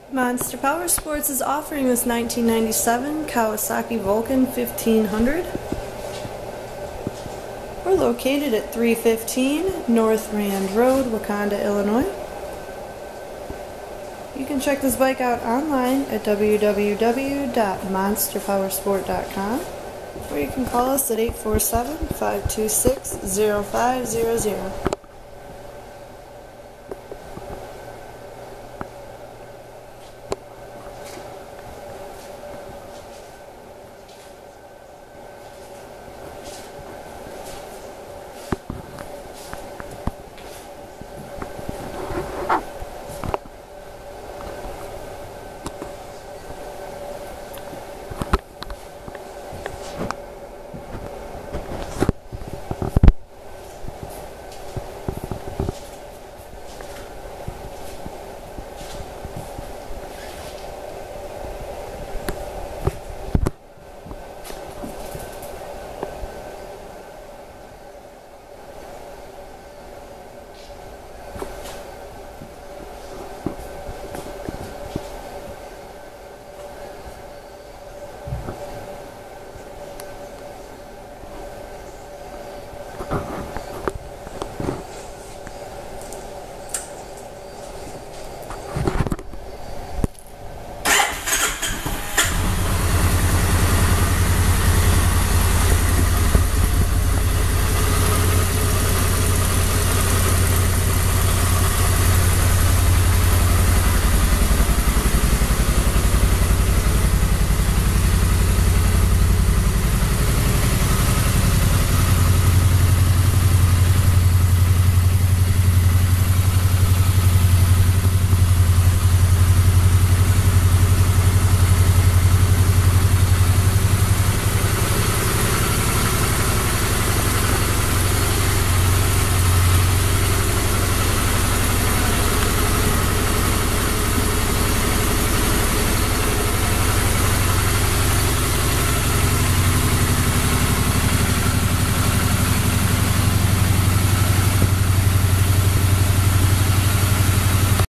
Monster Powersports is offering this 1997 Kawasaki Vulcan 1500. We're located at 315 North Rand Road, Wauconda, Illinois. You can check this bike out online at www.monsterpowersport.com, or you can call us at 847-526-0500.